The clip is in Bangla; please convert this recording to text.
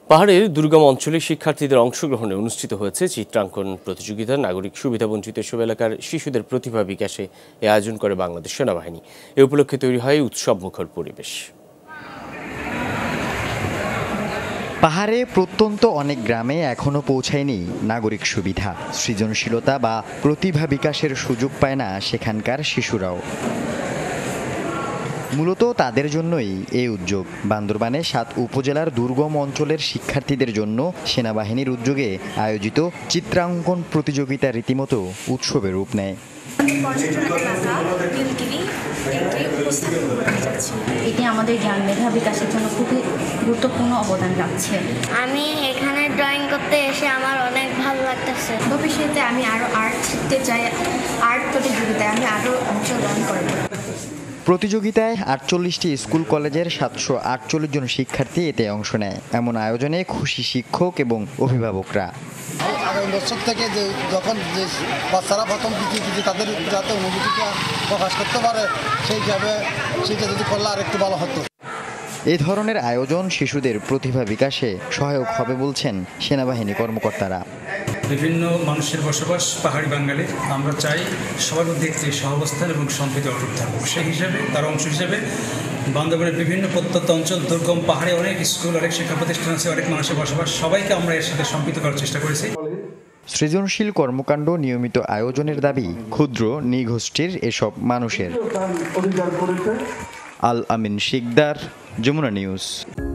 পাহাড়ের দুর্গম অঞ্চলে শিক্ষার্থীদের অংশগ্রহণে অনুষ্ঠিত হয়েছে চিত্রাঙ্কন প্রতিযোগিতা। নাগরিক সুবিধাবঞ্চিত এসব এলাকার শিশুদের প্রতিভা বিকাশে এ আয়োজন করে বাংলাদেশ সেনাবাহিনী। এ উপলক্ষে তৈরি হয় উৎসবমুখর পরিবেশ। পাহাড়ে প্রত্যন্ত অনেক গ্রামে এখনো পৌঁছায়নি নাগরিক সুবিধা, সৃজনশীলতা বা প্রতিভা বিকাশের সুযোগ পায় না সেখানকার শিশুরাও। মূলত তাদের জন্যই এই উদ্যোগ। বান্দরবানে ৭ উপজেলার দুর্গম অঞ্চলের শিক্ষার্থীদের জন্য সেনাবাহিনীর উদ্যোগে আয়োজিত চিত্রাঙ্কন প্রতিযোগিতা রীতিমতো উৎসবের রূপ নেয়। এটি আমাদের জ্ঞান মেধা বিকাশের জন্য খুবই গুরুত্বপূর্ণ অবদান রাখছে। আমি এখানে ড্রয়িং করতে এসে আমার অনেক ভালো লাগতেছে। ভবিষ্যতে আমি আরো আর্ট শিখতে চাই। আর্ট প্রতিযোগিতায় আমি আরো অংশগ্রহণ করব। প্রতিযোগিতায় ৪৮টি স্কুল কলেজের ৭৪৮ জন শিক্ষার্থী এতে অংশ নেয়। এমন আয়োজনে খুশি শিক্ষক এবং অভিভাবকরা। আগামী বছর থেকে যখন যে বাচ্চারা প্রথম দ্বিতীয় তাদের যাতে অনুভূতিটা প্রকাশ করতে পারে সেই হিসাবে সেটা যদি করলে আর একটু ভালো হতো। এই ধরনের আয়োজন শিশুদের প্রতিভা বিকাশে সহায়ক হবে বলছেন সেনাবাহিনী কর্মকর্তারা। বিভিন্ন মানুষের বসবাস পাহাড়ি বাঙালি, আমরা চাই সবার মধ্যে একটি সহাবস্থান এবং সম্প্রীতি অটুট থাকুক। সেই হিসাবে তার অংশ হিসেবে বান্দরবানের বিভিন্ন প্রত্যন্ত অঞ্চল, দুর্গম পাহাড়ে অনেক স্কুল, অনেক শিক্ষা প্রতিষ্ঠান আছে, অনেক মানুষের বসবাস, সবাইকে আমরা এর সাথে সম্পৃক্ত করার চেষ্টা করেছি। সৃজনশীল কর্মকাণ্ড নিয়মিত আয়োজনের দাবি ক্ষুদ্র নৃগোষ্ঠীর এসব মানুষের। আল আমিন শিকদার, যমুনা নিউজ।